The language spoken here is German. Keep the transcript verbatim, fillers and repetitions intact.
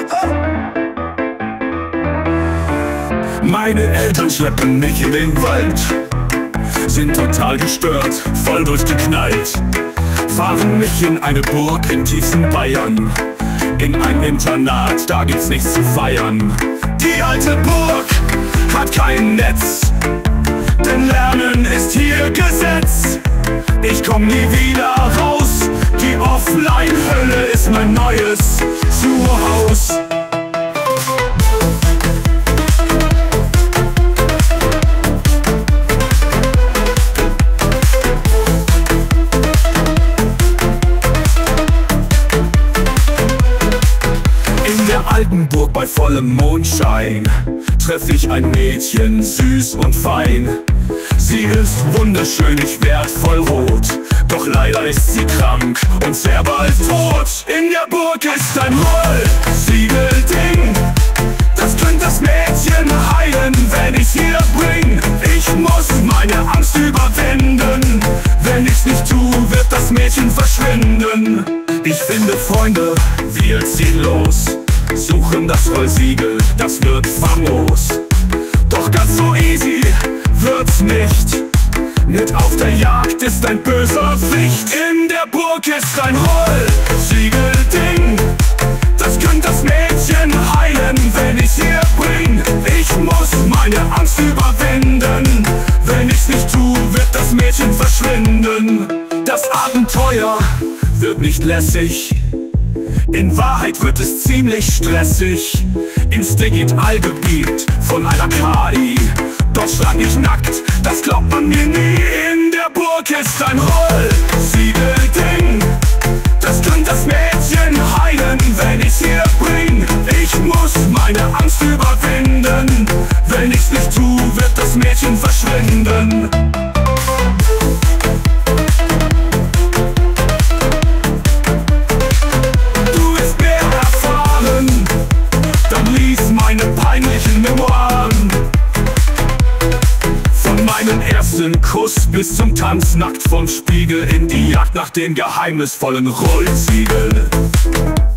Meine Eltern schleppen mich in den Wald, sind total gestört, voll durchgeknallt, fahren mich in eine Burg in tiefsten Bayern, in ein Internat, da gibt's nichts zu feiern. Die alte Burg hat kein Netz, denn Lernen ist hier Gesetz. Ich komm nie wieder raus, die Offline-Hölle ist mein neues Zuhause. In der alten Burg bei vollem Mondschein treff ich ein Mädchen, süß und fein. Sie ist wunderschön, ich werd voll rot, doch leider ist sie krank und sehr bald tot. In der Burg ist ein Rollsiegelding, das könnte das Mädchen heilen, wenn ich's hier bring. Ich muss meine Angst überwinden, wenn ich's nicht tu, wird das Mädchen verschwinden. Ich finde Freunde, wir ziehen los, suchen das Rollsiegel, das wird famos. Doch ganz so easy wird's nicht, mit auf der Jagd ist ein böser Wicht. In der Burg ist ein Rollsiegelding, das könnte das Mädchen heilen, wenn ich's hier bring. Ich muss meine Angst überwinden, wenn ich's nicht tu, wird das Mädchen verschwinden. Das Abenteuer wird nicht lässig, in Wahrheit wird es ziemlich stressig. Ins Digitalgebiet von einer K I, dort stand ich nackt, das glaubt man mir nie. In der Burg ist ein Rollsiegelding, das könnte das Mädchen heilen, wenn ich's hier bring. Ich muss meine Angst überwinden, wenn ich's nicht tu, wird das Mädchen verschwinden. Meine peinlichen Memoiren, von meinem ersten Kuss bis zum Tanz nackt vom Spiegel, in die Jagd nach dem geheimnisvollen Rollsiegel.